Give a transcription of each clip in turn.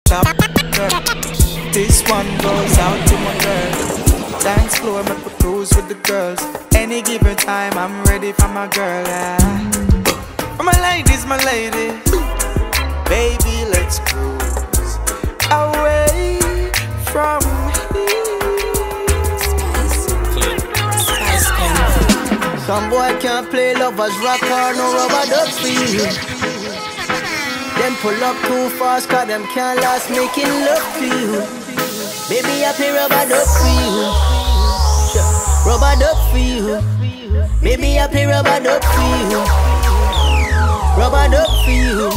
top girl. This one goes out to my girl. Dance floor, make we cruise with the girls. Any given time, I'm ready for my girl. For my ladies, my lady. Baby, let's cruise away from Some boy can't play lovers rock or no rubber duck for you. Them pull up too fast cause them can't last making love to you. Baby, I play rubber duck for you. Rubber duck for you. Baby, I play rubber duck for you. Rubber duck for you.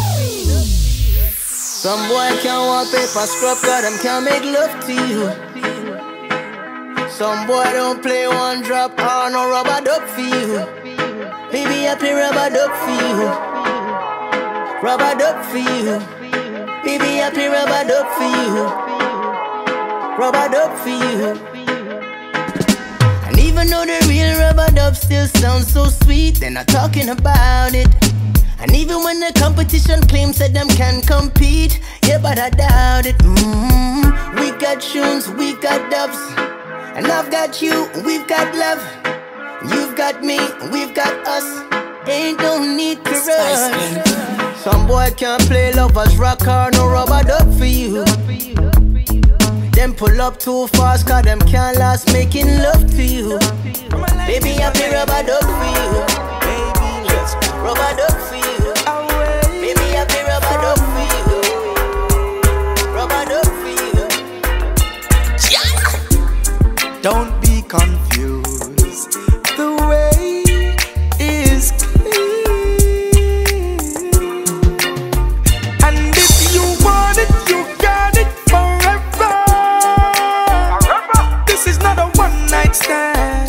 Some boy can't want paper scrub cause them can't make love to you. Some boy don't play one drop or no rubber duck for you. Baby, I play rubber duck for you. Rubber duck for you. Baby, I play rubber duck for you. Rubber duck for you. And even though the real rubber duck still sounds so sweet, they're not talking about it. And even when the competition claims that them can compete, yeah, but I doubt it. We got tunes, we got dubs. And I've got you, we've got love. You've got me, we've got us. Ain't no need to rush. Some boy can't play lovers rock or no rubber duck for you. Them pull up too fast cause them can't last making love to you. Baby, I play rubber duck for you. Baby, let's rubber duck for you. Baby, I play rubber duck for you. Rubber duck for you. Don't be confused, the way is clear. And if you want it, you got it forever. This is not a one-night stand.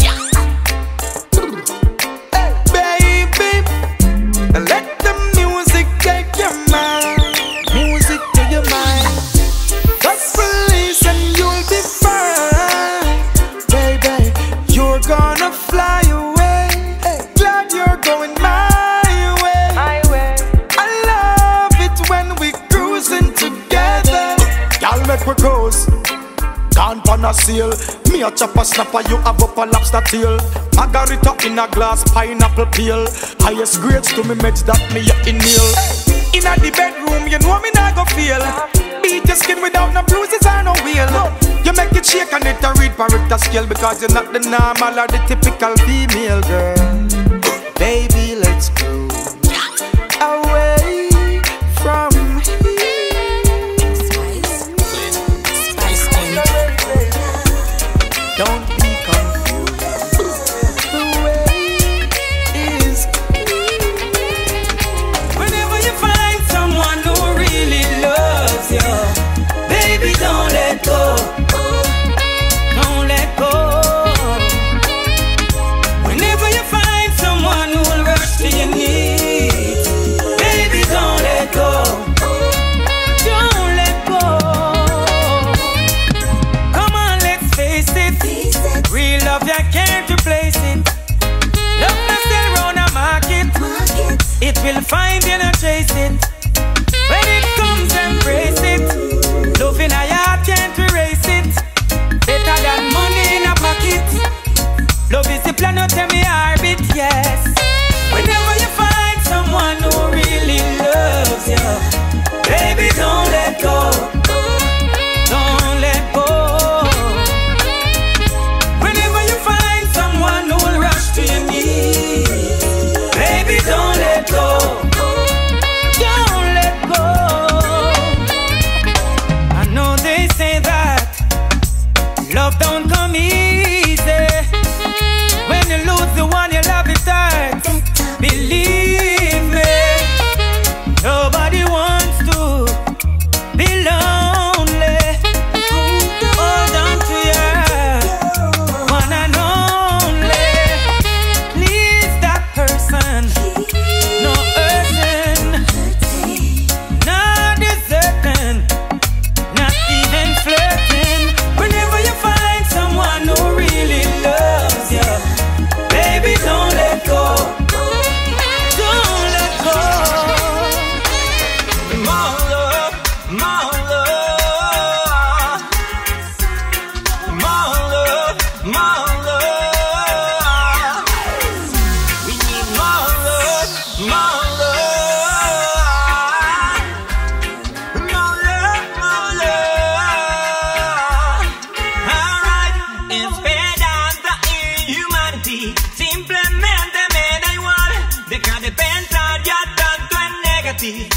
Hey, baby, let the music take your mind. Music to your mind. Just release and you'll be fine. You're gonna fly away. Glad you're going my way. I love it when we cruising together. Y'all make we cruise. Gone pon a sail. Me a chopper snapper, you have up a lobster tail. Margarita in a glass, pineapple peel. Highest grades to me meds that me inhale. Inna the bedroom, you know me not go feel. Beat your skin without no bruises or no wheel. You make it shake and it a read Pareto scale because you're not the normal or the typical female girl. Baby, let's go away from here. Spice. Don't be confused. The way is clear. Whenever you find someone who really loves you, baby, don't let go. Don't let go. Whenever you find someone who will rush to your knees, baby, don't let go. Don't let go. Come on, let's face it. Real love, you can't replace it. Love not still round a market. It will find you, not chase it. When it comes, embrace it. Love in a heart, can't erase it. Better than money in a pocket. Love is the plan, not tell me orbit, yes. Whenever you find someone who really loves you, baby, don't let go. Don't let go. Whenever you find someone who will rush to your knees, baby, don't let go. Don't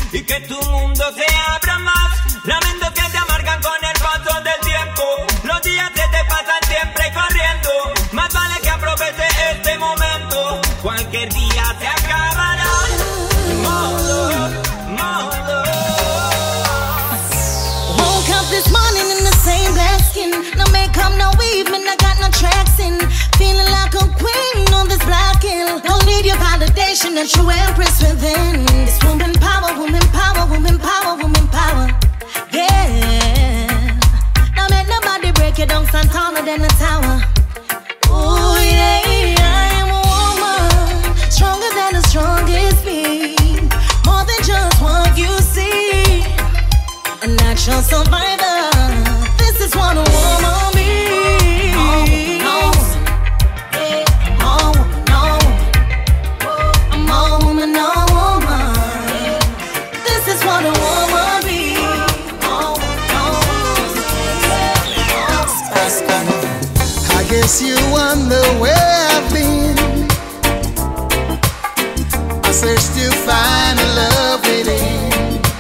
y que tu mundo se abra más. Lamentos que te amargan con el paso del tiempo. Los días se te pasan siempre corriendo. Más vale que aproveche este momento. Cualquier día se acabará. Woke up this morning in the same black skin. No makeup, no evening, I got no tracks in. Feeling like a queen on this black hill. Don't need your validation, that you empress within. This woman power, woman power, woman power, woman power. Yeah. Now make nobody break it down, stand taller than a tower. Oh yeah, I am a woman, stronger than the strongest being. More than just what you see. A natural survivor. This is what a woman means. No, yeah, no, no. I'm a woman, no woman. This is what a woman means. No, no. I guess you wonder where I've been. I searched to find a love within.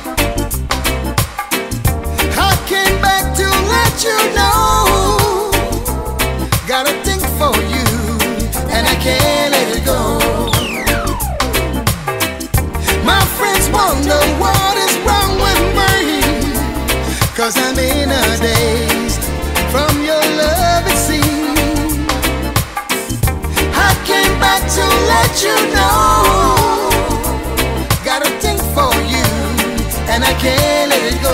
I came back to let you know. Got a thing for you, and I can't let it go. My friends wonder what is wrong with me, 'cause I'm in a daze from your love it seems. I came back to let you know. Got a thing for you, and I can't let it go.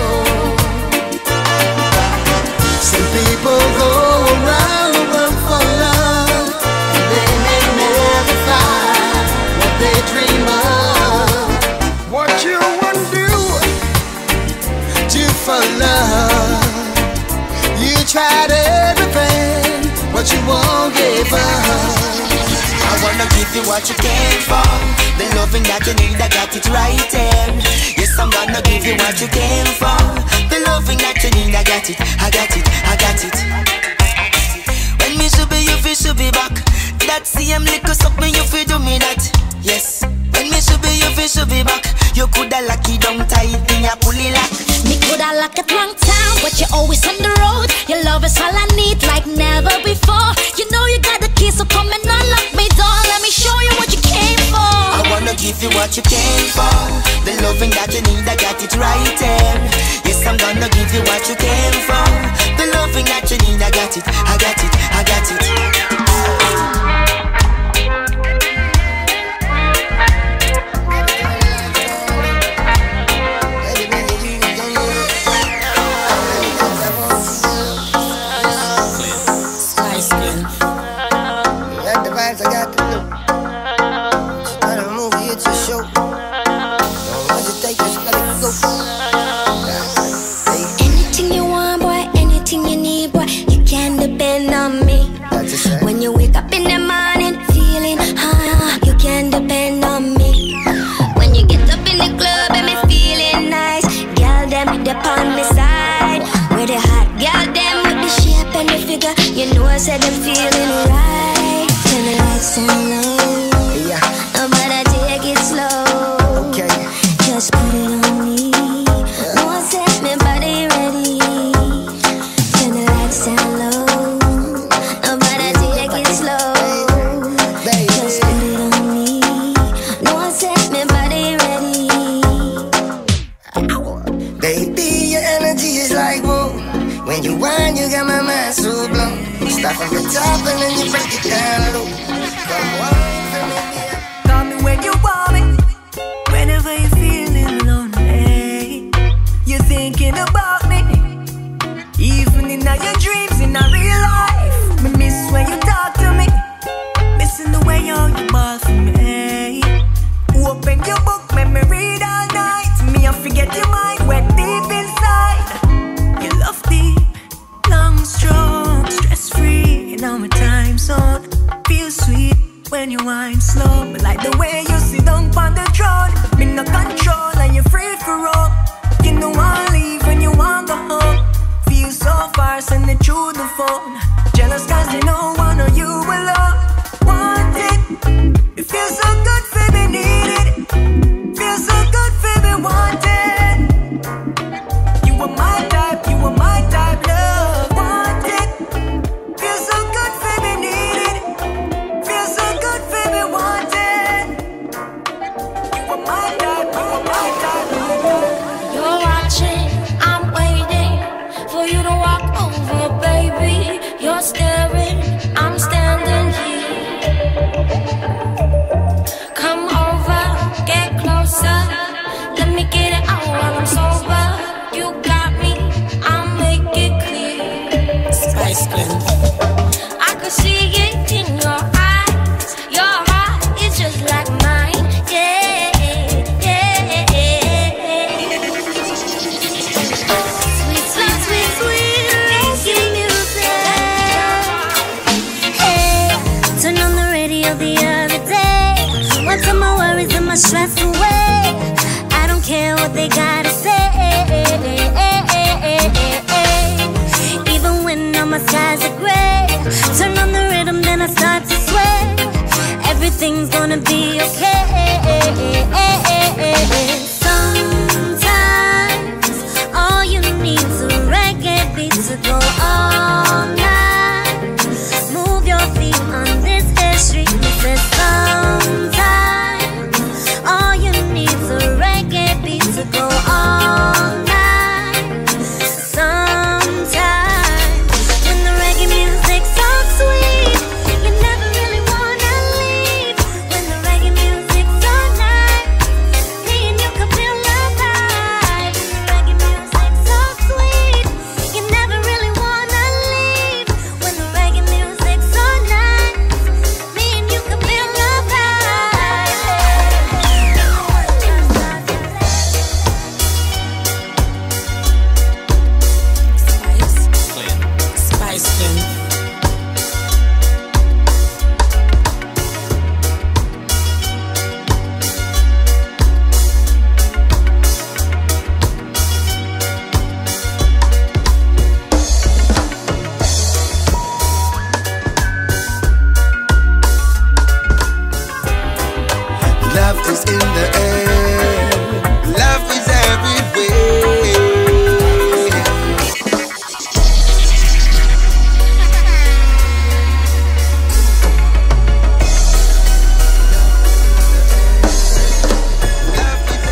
Some people go around the world for love, and they may never find what they dream of. What you want to do for love? You tried everything, but you won't give up. I wanna give you what you came for. The loving that you need, I got it right there. Yes, I'm gonna give you what you came for. The loving that you need, I got it, I got it, I got it. When me should be, you feel should be back. That same little something you feel do me that. Yes. When me should be, you feel should be back. You coulda lock it down tight, then you pull it lock. Me coulda lock it wrong town, but you're always on the road. Your love is all I need, like never before. You know you got the key, so come and unlock me door. Let me show you what you came for. I wanna give you what you came for. The loving that you need, I got it right there. Yes, I'm gonna give you what you came for. The loving that you need, I got it, I got it, I got it. Anything you want, boy, anything you need, boy, you can depend on me. When you wake up in the morning, feeling high, you can depend on me. When you get up in the club and me feeling nice, girl, them on my side. Where the hot girl, them with the shape and the figure, you know I said them feeling right. Turn the lights down low, nobody take it slow. Just put it on me. No one set me body ready. Turn the lights down low. Nobody take it slow. Just put it on me. No one set me body ready. Baby, your energy is like whoa. When you whine, you got my mind so blown. Start from the top and then you break it down low. Come wine for me. Call me when you want me. Whenever you're feeling lonely, you're thinking about me. Even in all your dreams, in our real life, me miss when you talk to me. Missing the way how you ball for me. Open your book, make me read all night. Me, I forget your mind, went deep inside. You love deep, long, strong, stress-free. In our time zone, feel sweet when you whine slow. But like the way you sit down on the throne, me no control and you're free for all. You know I'll leave when you want go home. Feel so far, send it through the phone. Jealous cause they know one of you alone. Want it, it feels so good for me, need it. Feels so good for me, want it. staring, I'm standing here. Come over, get closer. Let me get it out while I'm sober. You got me, I'll make it clear. Spice Blend. I could see it in your eyes. Your heart is just like mine. Yeah, yeah, yeah. Sweet, sweet, sweet, sweet reggae music. Hey, turn on the radio the other day. What's all my worries and my stress away? I don't care what they gotta say. Even when all my skies are gray, turn on the rhythm, then I start to sway. Everything's gonna be okay. Sometimes all you need is a reggae beat to go all night. Move your feet on this air street. It says sometimes all you need is a reggae beat to go all night. Sometimes when the reggae music's so sweet, you never really wanna leave. When the reggae music's so nice, me and you can feel alive. When the reggae music's so sweet, you never really wanna leave. When the reggae music's so nice, me and you can feel alive. Spice Blend. Love is in the air. Love is everywhere. Love is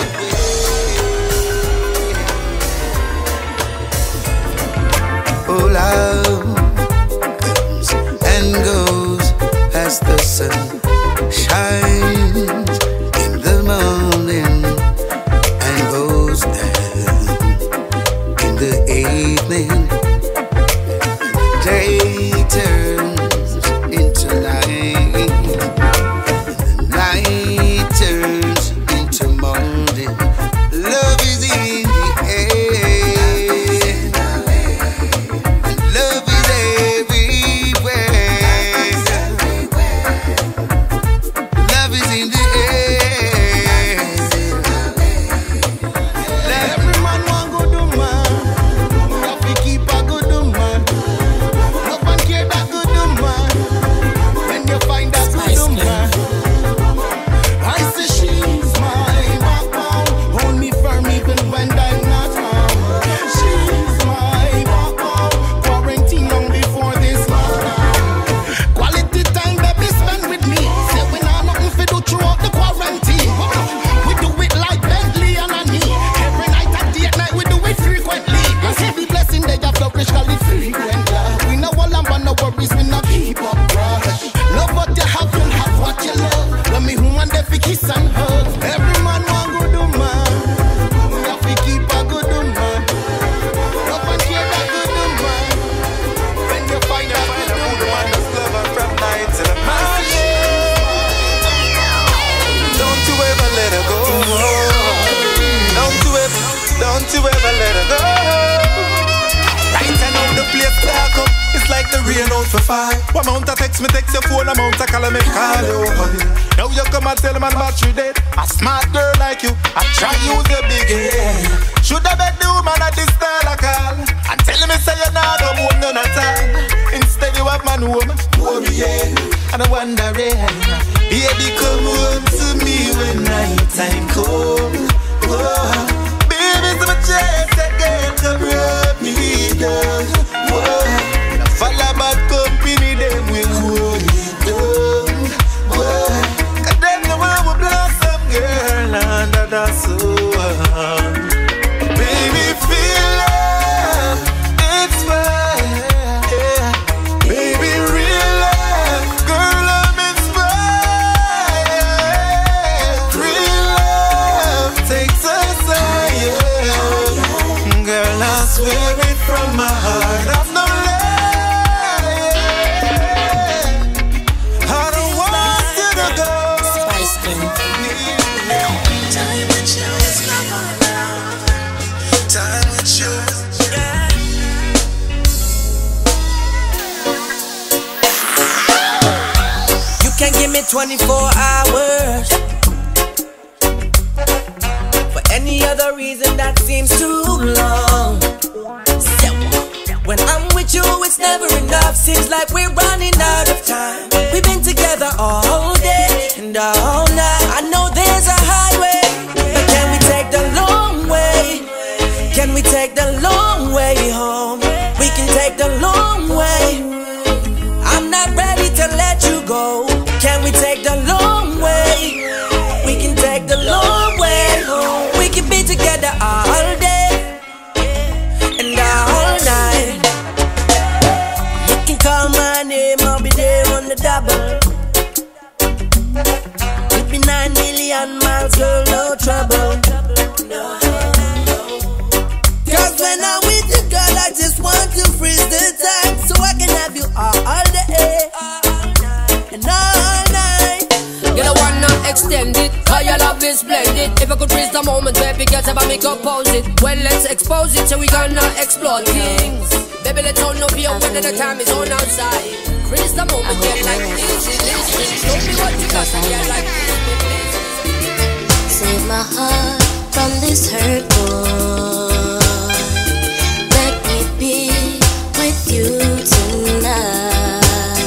everywhere. Oh, love comes and goes as the sun shines in the morning and goes down in the evening. Day turns into night, and the night turns into morning. Love is in the air, and love is everywhere. Love is in the air. Every man want good man. You have to keep a good man. Love and care that good man. When you find that good man, I say she's my backbone. Hold me firm even when I'm not home. She's my backbone. Quarantine long before this lockdown. Quality time baby spend with me. Say we not nothing fi do throughout the quarantine. We do it like Bentley and Annie. Every night and day at night we do it frequently. And every blessing they have flourish call it frequent. We know all and no worries, we no keep up rush. Love what you have, you'll have what you love. Let me who and they fi kiss and hug. Every man want good man. You have to keep a good man. Love and care that good man. When you find that good man, that's love from night till the morning. Don't you ever let her go. Don't you ever let her go. Right now the place dark up. It's like the rain out for fire. One amount of text me text your phone, amount of call me call you. Now you come and tell man battery dead. A smart girl like you, I try use your big head. Should I bet the woman at this style I call and tell me say you're not come home none at all. Instead you have man home, yeah. And I wonder, baby come home to me when night time come. Whoa. Baby so much that girl come rub me down. Whoa. Follow bad company, them will hold me down. Whoa. Cause them the one will blossom, girl, under the sun. Baby, feel love, it's fine. Yeah. it from my heart. I'm not lying. I don't want you to go. Spice King. Time with you is never enough. Time with you. You can give me 24 hours for any other reason that seems too long. So, when I'm with you, it's never enough. Seems like we're running out of time. We've been together all day and all night. I know there's a highway, but can we take the long way? Can we take the long way home? We can take the long way. I'm not ready to let you go. Can we take the long way? We can take the long way home. We can be together all day and all night. You can call my name, I'll be there on the double. With me 9 million miles, girl, no trouble. Cause when I'm with you, girl, I just want to freeze the time so I can have you all day and all night. You don't wanna extend it, cause your love is splendid. If I could freeze the moment, baby, guess if I make oppose it. Well, let's expose it, so we gonna explore things. Baby, let's all know fear when the time is on outside. Freeze the moment, get like this. Show me what you got, and get like this. Save my heart from this hurt boy. Let me be with you tonight.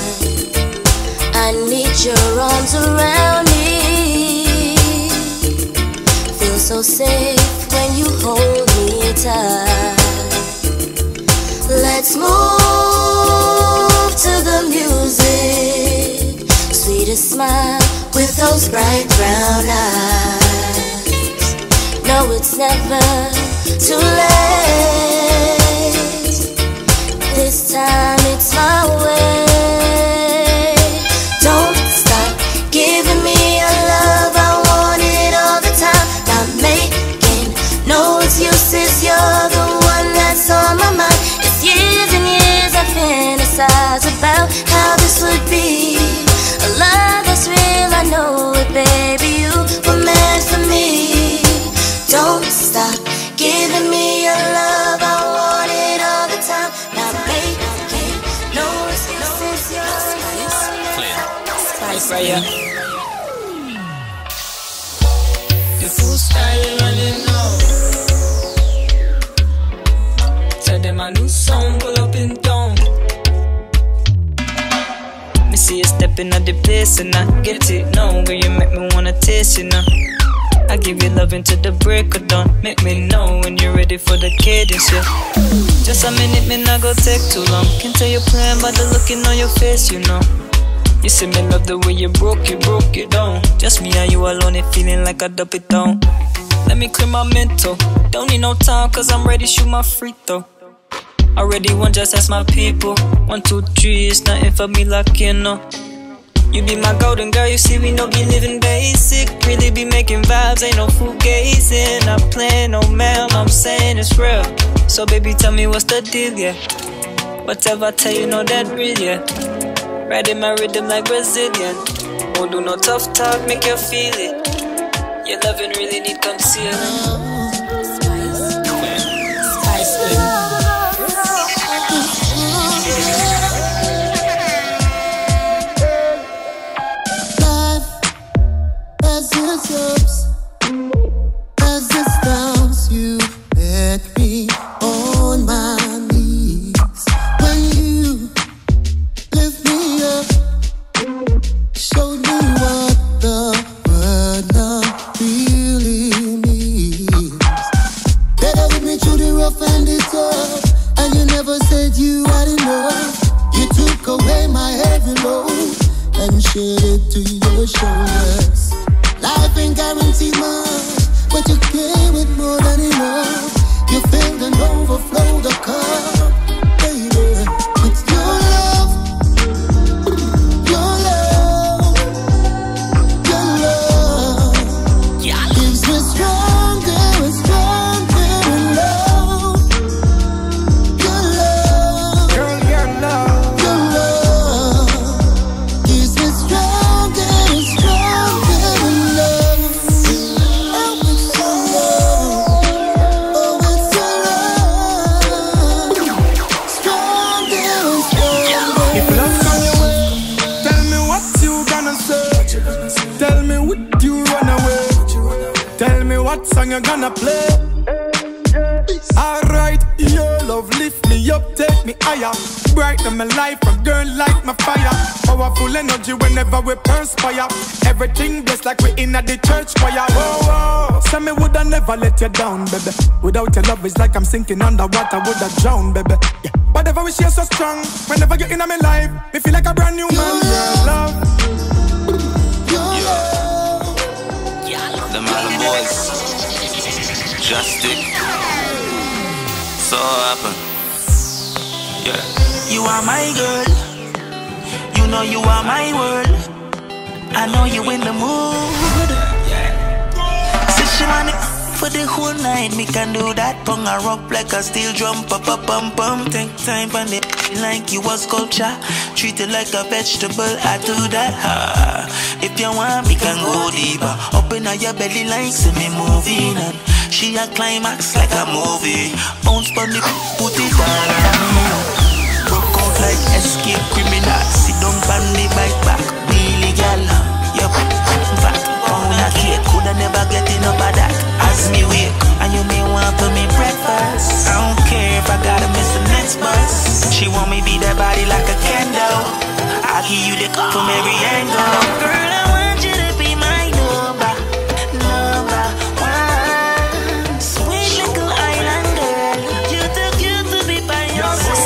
I need your arms around me. Feel so safe when you hold me tight. Let's move to the music. Sweetest smile with those bright brown eyes. No, it's never too late. This time it's my way. Don't stop giving me your love. I want it all the time. Not making no excuses. You're the one that's on my mind. It's years and years I fantasize about how this would be. A love that's real, I know it, baby. You were meant for me. Don't stop giving me your love. I want it all the time. Not making no excuses. You're Spice right here. The full style running low. Tell them a new song, pull up in town. Me see you stepping at the place and I get it now. Girl, you make me wanna taste you now. I give you love into the break of dawn. Make me know when you're ready for the cadence, yeah. Just a minute, me not go take too long. Can tell you're playing by the looking on your face, you know. You say me love the way you broke it down. Just me and you alone, it feeling like I dump it down. Let me clear my mental. Don't need no time, cause I'm ready to shoot my free throw. Already one, just ask my people. 1, 2, 3, it's nothing for me like you know. You be my golden girl, you see we no be living basic. Really be making vibes, ain't no fool gazing. Not playing no ma'am, I'm saying it's real. So baby, tell me what's the deal, yeah. Whatever I tell you, know that real, yeah. Riding my rhythm like Brazilian. Won't do no tough talk, make you feel it. Your loving really need concealing. As it stops, you let me on my knees. When you lift me up, showed me what the word love really means. Better with me through the rough and the tough, and you never said you had enough. You took away my heavy load and shared it to your shoulders. Life ain't guaranteed much, but you came with more than enough. You filled and overflowed the cup, baby. It's your love, your love, your love. Gives me stronger and stronger in love. what song you gonna play? Alright, your love lift me up, take me higher. Brighten my life, a girl like my fire. Powerful energy whenever we perspire. Everything blessed like we in at the church choir. Whoa, whoa. So me woulda never let you down, baby. Without your love, it's like I'm sinking underwater, woulda drown, baby. Yeah. Whatever we share so strong. Whenever you're in my life, me feel like a brand new man. Your love. Them all the boys. Justic. So happen. Yeah. You are my girl. You know you are my world. I know you in the mood. So she want it for the whole night. Me can do that. Pong a rock like a steel drum. Pop up, pum pum. Take time on it like you a sculpture. Treat it like a vegetable. I do that. If you want, me can go deeper. Open up your belly like see me moving. And she a climax like a movie. Bounce on the put it all around me. Broke out like escape criminal. Sit down on the bike back. Really gal. Yup. Fat pound a cake. Coulda never get enough of that. As me wake. And you may want for me breakfast. I don't care if I gotta miss the next bus. She want me be that body like a candle. I'll give you the cup from every angle. Girl, I want you to be my number one. Sweet little island girl. You too cute to be by yourself.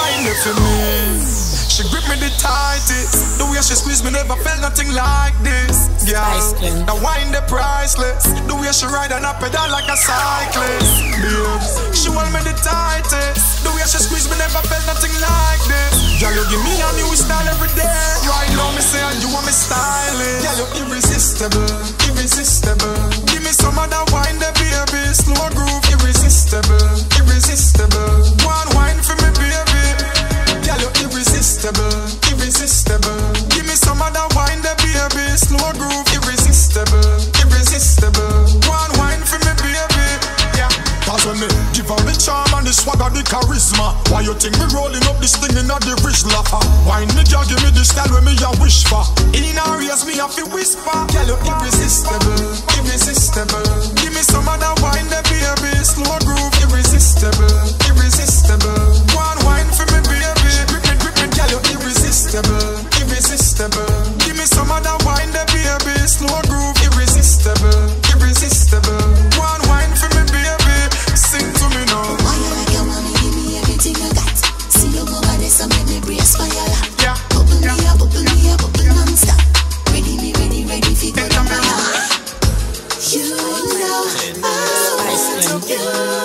She grip me the tightest. The way she squeeze me never felt nothing like this. Yeah, the wine the priceless. The way she ride on a pedal like a cyclist. Babes, she hold me the tightest. The way she squeeze me never felt nothing like this. Girl, you give me a new style every day. Right now me say you want me styling. Girl, you irresistible, irresistible. Give me some of that wine, the baby. Slow groove, irresistible, irresistible. One wine for me, baby. Girl, you irresistible, irresistible. Give me some of that wine, the baby. Slow groove, irresistible, irresistible. One wine for me, baby. Yeah. Cause when me give her the charm and the swagger, the charisma. Why you think me rolling up this thing in a the rich lava? Wine me, girl, give me the style when me a wish for. In our ears, me have to whisper. Girl, you irresistible, irresistible. Give me some of that wine, the baby. Slow groove, irresistible, irresistible. One wine for me, baby. Girl, you irresistible, irresistible. Give me some of that wine, the baby. Slow groove, irresistible, irresistible. One wine for me, baby. Sing to me now. Why you like your mommy? Give me everything I got. See you over there, so make me brace for your lap. Yeah. Bubble me up, bubble me up, bubble non-stop. Ready, me ready, ready for go down my heart. You know I want you.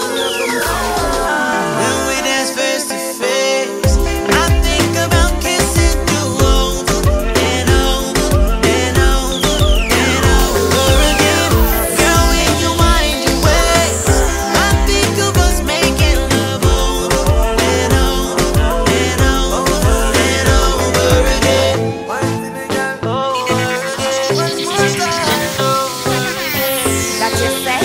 When we dance face to face, I think about kissing you over and over and over and over again. Girl, when you wind your waist, I think of us making love over and over and over and over again. That you say?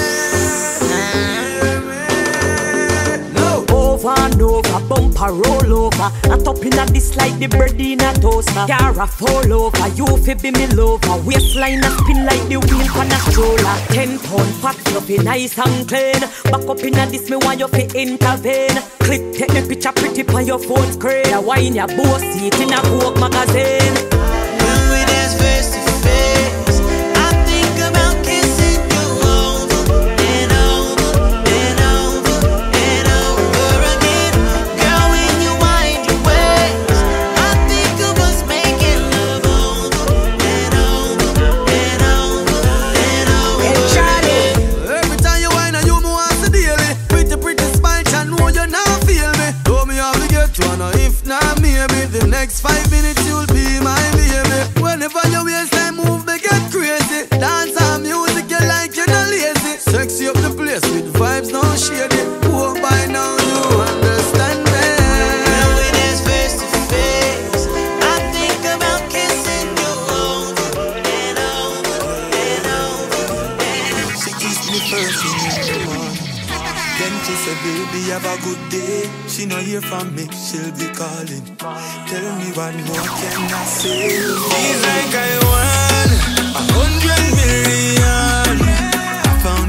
Over and over, bumper roll over. I top in a this like the bird in a toaster. Car a fall over, you fi be me lover. Waistline a spin like the wheel on a stroller. 10-pound fat fluffy, nice and clean. Back up in a this, me want you fi intervene. Click, take me picture pretty on your phone screen. A wine your boss seat in a Vogue magazine. When we dance face to face, I think about kissing you over and over and over and over again. Girl, when you wind your waist, I think of us making love over and over and over and over again. Every time you whine and you move on to daily. Pretty smile, I know you not feel me. Told me how to get you, and if not maybe the next 5 minutes you'll be my baby. Whenever you waistline move, they get crazy. Dance and music, you like you're not lazy. Sexy up the place with vibes, no shady. Walk by now, you understand me. When we dance face to face, I think about kissing you over and over and over and over. She kissed me first thing in the morning. Then she said, baby, have a good day. She no hear from me, she'll be calling. Tell me what more can I say? Feels like I won 100 million. I found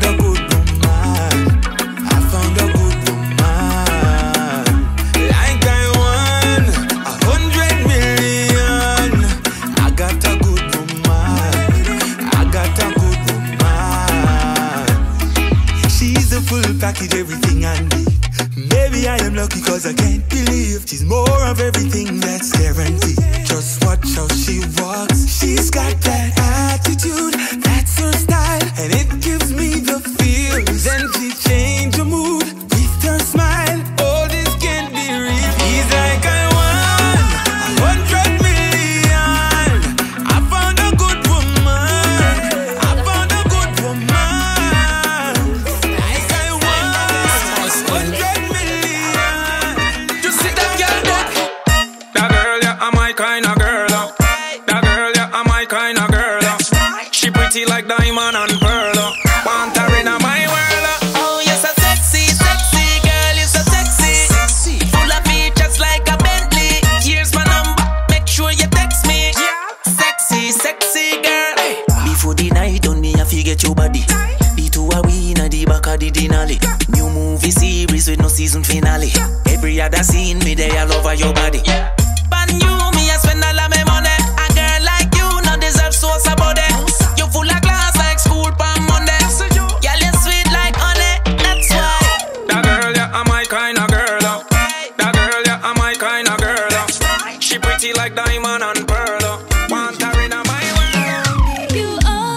lucky cause I can't believe she's more of everything that's guaranteed. Just watch how she walks. She's got that attitude, that's her style, and it gives me the feels. And she changed her mood with her smile. All this can't be real. He's like I want 100 million. I found a good woman. I found a good woman. Like I want 100 million. Just see that girl there. That girl, yeah, I'm my kind of girl. That girl, yeah, I'm my kind of girl. She pretty like diamond and pearl. Want her in my world. Oh, you're so sexy, sexy girl, you're so sexy. Full of features like a Bentley. Here's my number, make sure you text me. Sexy, sexy girl. Before the night on me, I forget your body. The two are we in the back of the Denali. New movie series with no season finale. Every other scene, me there all over your body. But you, me, I spend all of my money. A girl like you, no deserve so body. You full of class like school palm Monday. Girl, you sweet like honey, that's why. That girl, yeah, I'm my kind of girl. That girl, yeah, I'm my kind of girl. She pretty like diamond and pearl. Want her in my world. You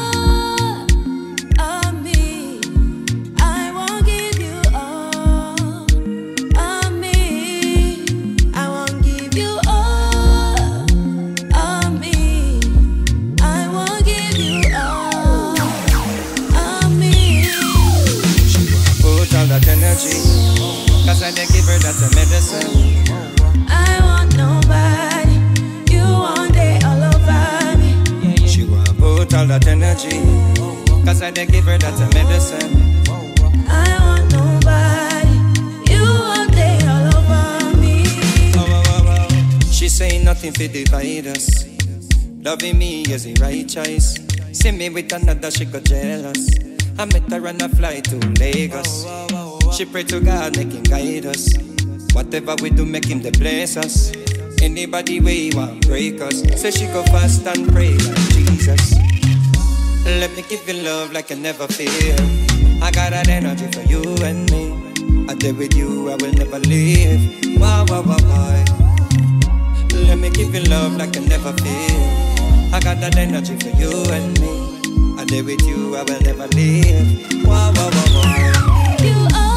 are me. I won't give you all of me. I won't give you all of me. I won't give you all of me. Put all that energy, cause I did give her that medicine. I want nobody. You want it all over me. She want put all that energy, cause I did give her that medicine. I want nobody. You want it all over me. She say nothing fi divide us. Loving me is the right choice. See me with another, she got jealous. I met her on a flight to Lagos. She pray to God, make him guide us. Whatever we do, make him the bless us. Anybody way want break us. Say she go fast and pray like Jesus. Let me give you love like I never feel. I got that energy for you and me. I did with you, I will never leave. Why, why, why, why? Let me give you love like I never feel. I got that energy for you and me. I did with you, I will never leave. Why, why, why, why? You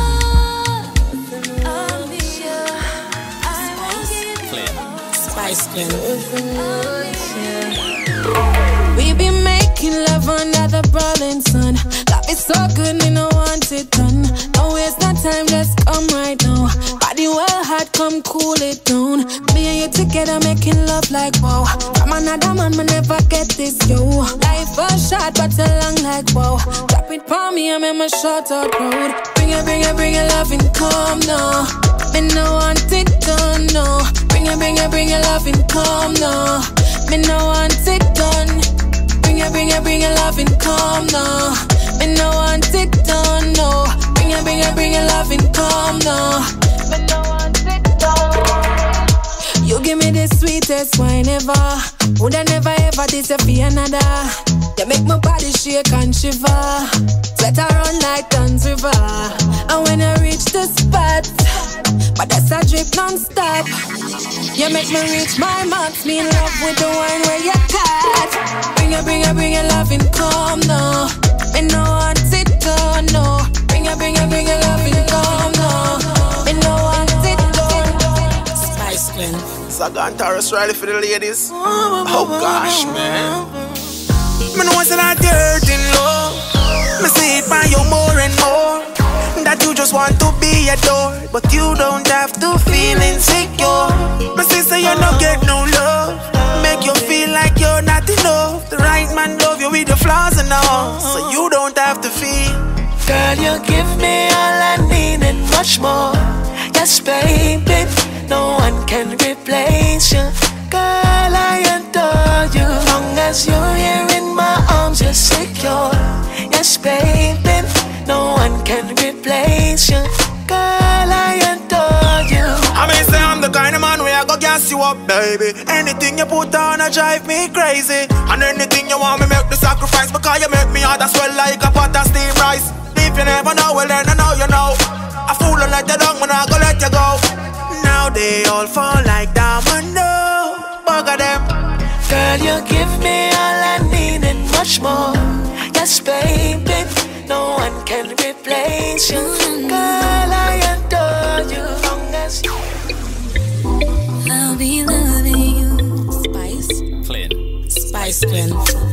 are me. I won't give you all. Spice Clean. We be making love under the brawling sun. Love is so good, me no want it done. Don't waste no time, just come right now. Body well hot, come cool it down. Me and you together making love like wow. From another man, me never get this, yo. Life was short, but so long like wow. Drop it for me, I'm in my short out road. Bring it, love and come now. Me no want it done, no. Bring it, love and come now. Me no want it done. Bring it, love and come now. Me no want it done, no. Bring it, love and come now. Me no want it done. You give me the sweetest wine ever. Would I never ever disappear another. You make my body shake and shiver. Sweat around like Dunn's River. And when I reach the spot, but that's a drip non-stop. You make me reach my max. Me in love with the wine where you cut. Bring it, love and come now. Me no want it done, no. Bring it, love and come now. Me no want it done. Spice Clean. Sagan Taurus Riley for the ladies. Oh gosh, man. Me know it's not dirty love. Me see it by you more and more. That you just want to be adored, but you don't have to feel insecure. My sister, you don't get no love. Make you feel like you're not enough. The right man love you with your flaws and all, so you don't have to feel. Girl, you give me all I need and much more. Yes, baby, no one can replace you. Girl, I adore you. Long as you're here in my arms, you're secure. Yes, baby, no one can replace you. Girl, I adore you. I mean, say I'm the kind of man where I go gas you up, baby. Anything you put on, I drive me crazy. And anything you want me make the sacrifice, because you make me hard as well like a pot of steamed rice. If you never know, well then I know you know. I fool and let you down when I go let you go. fall like diamond, no. Bugger them. Girl, you give me all I need and much more. Yes, baby, no one can replace you. Girl, I adore you. Long as you. I'll be loving you. Spice Flynn.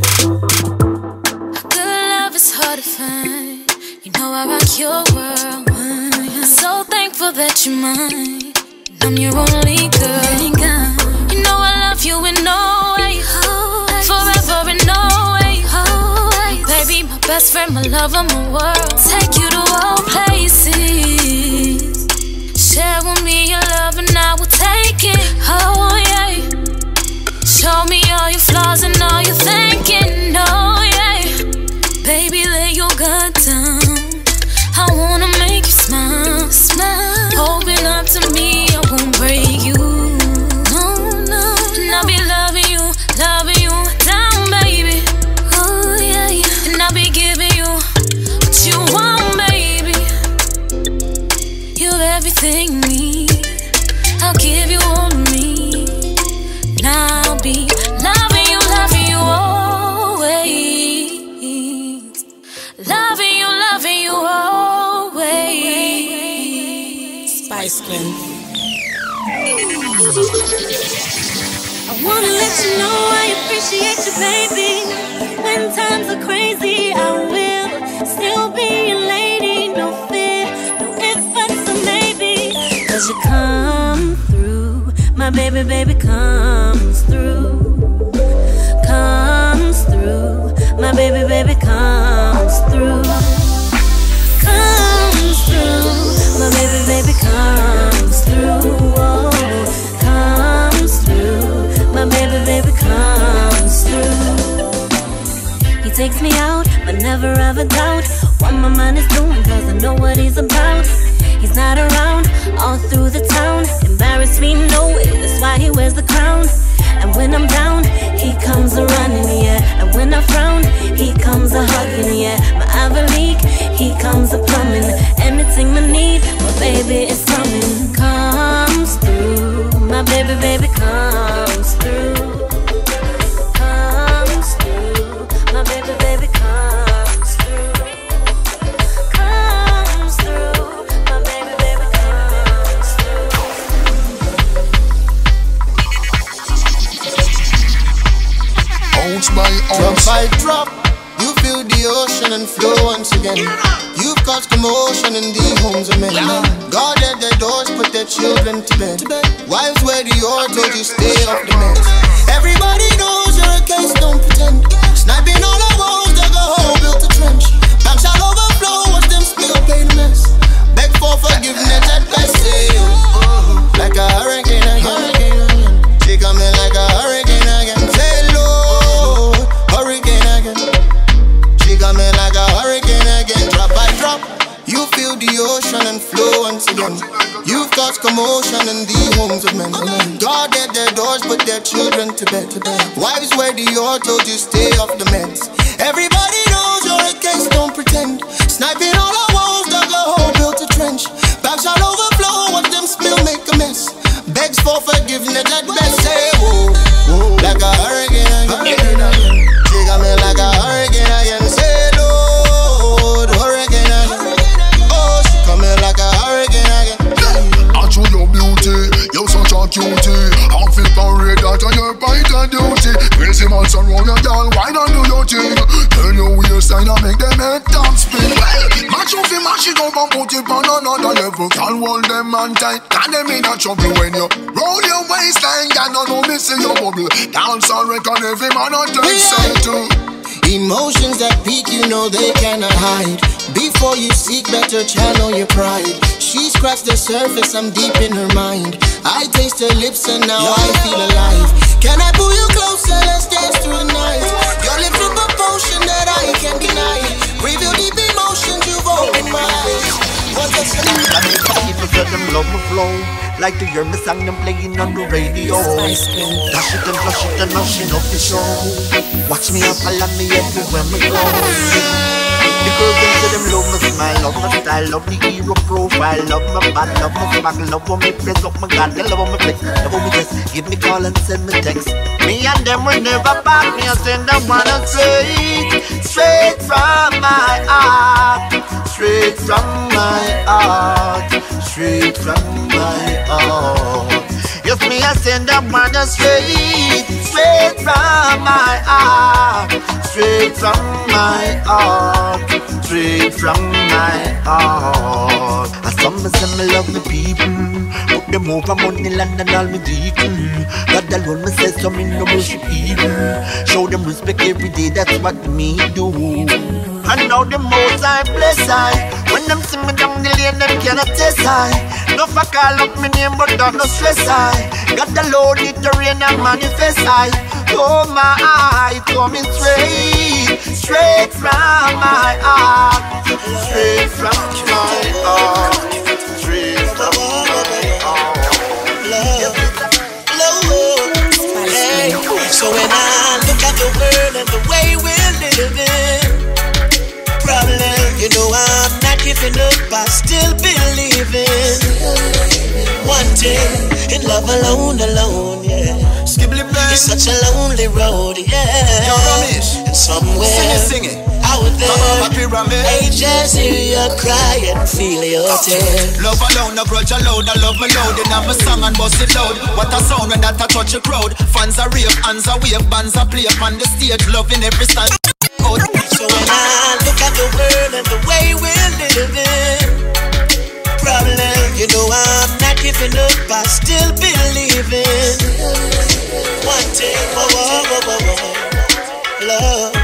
Good love is hard to find. You know I rock your world. I'm so thankful that you're mine. I'm your only girl. You know I love you in no way. Forever in no way. Baby, my best friend, my lover, my world. Take you to all places. Share with me your love and I will take it. Oh yeah. Show me all your flaws and all your thinking. Oh yeah. Baby, lay your guard down. I wanna make you smile, smile. Open up to me, I won't break you. No, no. And I'll be loving you down, baby. Oh yeah, yeah. And I'll be giving you what you want, baby. You're everything you need. I'll give you all of me. And I'll be loving you always. Loving you always. Spice Flynn. I wanna let you know I appreciate you, baby. When times are crazy, I will still be your lady. No fear, no ifs, buts, or maybe. 'Cause you come through, my baby, baby comes through. Comes through, my baby, baby comes through. Comes through, my baby, baby comes through. Oh, comes through, my baby, baby comes through. He takes me out, but never ever doubt what my mind is doing, 'cause I know what he's about. He's not around, all through the town. Embarrass me, no way, that's why he wears the crown. And when I'm down, he comes a running, yeah. And when I frown, he comes a hugging, yeah. My have a leak, he comes a plumbing. Anything I need, my baby is coming. Comes through, my baby, baby comes through. Comes through, my baby, baby comes through. Comes through, my baby, baby comes through. Ounce by ounce, drop by drop, you feel the ocean and flow once again. You've caused commotion in the homes of men. God at their doors, put their children to bed. Wives wear the oar, told you stay off the meds. Everybody knows you're a case, don't pretend. Sniping all the walls, dug a hole, built a trench. Banks all overflow, watch them spill, pay the mess. Beg for forgiveness at best, say, like a hurricane again. She coming like a hurricane again. Say Lord, hurricane again. She coming like a hurricane again. Drop by drop, you feel the ocean and flow once again. You've caused commotion in the homes of men. God at their doors, put their children to bed. Wives wear the oar, told you stay off the meds. Everybody knows you're a case, don't pretend. Sniping all our walls, dug a hole, built a trench. Bags all overflow, watch them spill, make a mess. Begs for forgiveness at best, say whoa, whoa. Like a hurricane again. She got me like a hurricane again. Say Lord, hurricane again. Oh, she coming like a hurricane again. I show your beauty, you're such a cutie. I feel parade that you're by the duty. Crazy man surround your girl, why not do your thing? Turn your waistline and make them head top spin. Match off him, mash it up and put it on another level. Can't hold them man tight, can them in a trouble when you roll your waistline. Can no me see your bubble. Dance and record every man on the side too. Emotions that peak, you know they cannot hide. Before you seek, better channel your pride. She scratched the surface, I'm deep in her mind. I taste her lips and now I feel alive. Can I pull you closer, let's dance through the night. Your lips with a potion that I can't deny. Reveal deep emotions, you've opened my eyes. What's the sound? I make people feel them love me flow. Like to hear me song them playing on the radio. Dash it and flush it and mashing up the show. Watch me and follow me everywhere me go. The girls them say them love my smile, love my style, love the hero profile, love my bad, love my swag, love when me press up my God, they love when me flex, love when me just give me call and send me text. Me and them will never back me, I send them one straight from my heart, straight from my heart, straight from my heart. Yes, me I send them one straight from my heart, straight from my heart, straight from my heart. I some say me love me people, put them over money, land and all me vehicle. God alone me says so me no worship evil. Show them respect every day, that's what me do. And now the most I bless I. When them see me down the lane, them cannot test I. No for call up me name, but don't no stress I. God alone need to rain and manifest I. Oh my eye, coming straight from my heart, straight from my heart, straight from my heart. Hey. So when I look at the world and the way we're living, problem, you know I'm not giving up, I still believing. One day in love alone, yeah. It's such a lonely road, yeah. Yo, Ramesh, and somewhere sing it. Out there, angels hear you cry and feel your tears. Love alone, no grudge allowed. I love me loud, and I'm a song and bust it loud. What a sound when that I touch a crowd. Fans are rave, hands are wave, bands are play up on the stage, loving every stand. So when I look at the world and the way we're living, problem, you know I'm not giving up, I still believing. One day, love,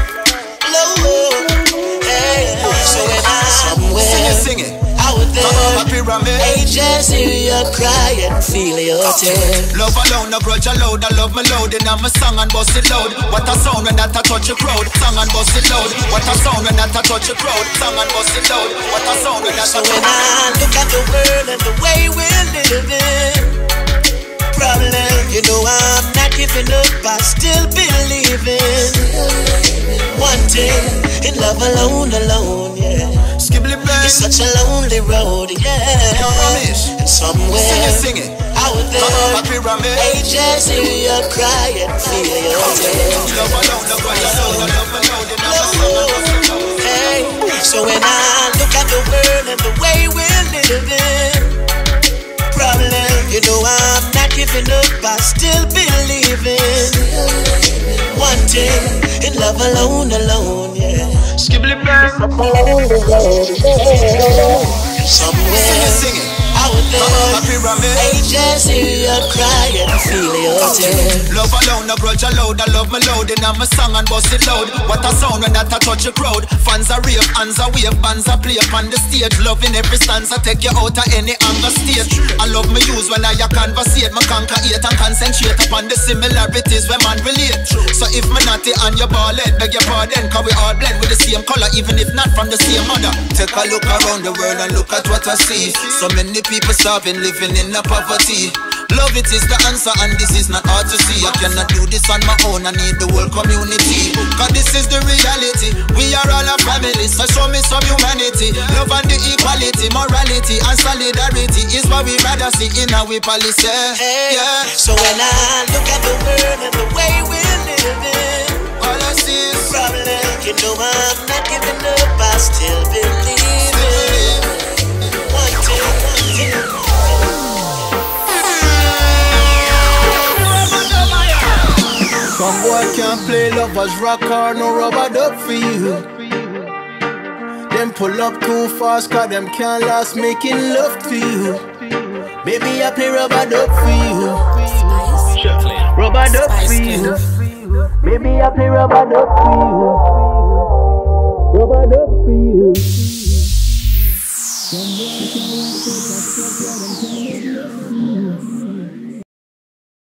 hey. So when I'm somewhere, sing it. Out there, angels hear you cry and feel your tears. Love alone, no grudge allowed. I love me loud, and I'm a song and bust it loud. What a sound when that I touch a crowd. Song and bust it loud. What a sound when that I touch a crowd. Song and bust it loud. What a sound when that I touch a crowd. So when I look at the world and the way we're living, problem, you know I'm not giving up, I still believing. One day in love alone, yeah. It's such a lonely road, yeah. And somewhere sing it. Out there, angels hear you cry and feel your tears. Love alone, no grudge allowed. Love alone, hey. So when I look at the world and the way we're living, problem, you know I'm not giving up, I still believing. One day in love alone, yeah. Skibbly bird. Somewhere out there, angels hear you cry and feel your tears. Love alone, no grudge allowed. I love me loud, and I'm a song and bust it loud. What a sound when that I touch a crowd. Fans are rave, hands are wave, bands are play up on the stage. Loving every stanza, take you out of any anger state. I love me use when I conversate. Me conquer hate and concentrate upon the similarities where man relate. So if me naughty and you ball head, beg your pardon, cause we all blend with the same color, even if not from the same mother. Take a look around the world and look at what I see. So many people starving, living in a poverty. Love it is the answer, and this is not hard to see. I cannot do this on my own, I need the whole community. Cause this is the reality, we are all a family. So show me some humanity. Love and the equality, morality and solidarity is what we rather see in our policy. Hey, yeah. So when I look at the world and the way we're living, all I see is problem. You know I'm not giving up, I still believe it. One day. Some boy can't play lovers rock or no rubber duck for you. Them pull up too fast cause them can't last making love to you. Baby I play rubber duck for you. Rubber duck for you. Baby I play rubber duck for you.